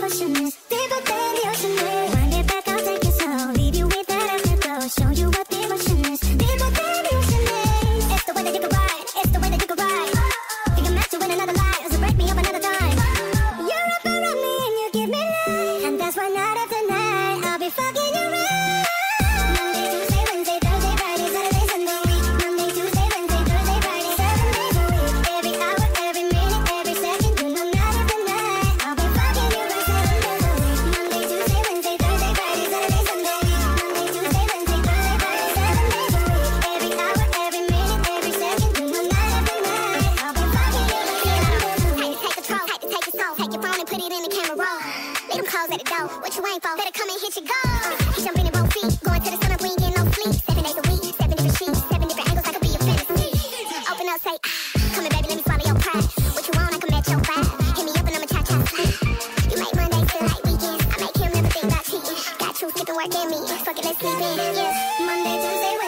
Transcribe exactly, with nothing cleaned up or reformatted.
devotion is deeper than the ocean is. Wind it back, I'll take it slow. Leave you with that afterglow. Show you what devotion is deeper than the ocean is. It's the way that you can ride. It's the way that you can ride. You can match you in another life, so break me up another time. You're up around me and you give me life, and that's why night after night I'll be fucking you right. Monday, Tuesday, Wednesday, Thursday, Friday, Saturday, Sunday. Monday, Tuesday, Wednesday, Thursday, Friday, seven days a week. Every hour, every minute, every second, you know night after night I'll be fucking you right seven days a week. Monday, Tuesday, Wednesday, Thursday, Friday, Saturday, Sunday. Monday, Tuesday, Wednesday, Thursday, Friday, seven days a week. Every hour, every minute, every second, you know night after night I'll be fucking you right seven days a week. Take control, take to take your soul, take your phone and put it in the camera roll. Leave them calls at the door. What you ain't for? Better come and hit your goal. He jumping in both feet, going to the sun up, we ain't getting no sleep. Seven days a week, seven different sheets, seven different angles. I could be your fantasy. Open up, say, ah, come here, baby, let me swallow your pride. What you want, I can match your vibe. Hit me up and I'ma cha-cha slide. You make Mondays feel like weekends. I make him never think about cheating. Got you skipping work and me. Fuck it, let's sleep in. Yeah, Monday, Tuesday, Wednesday.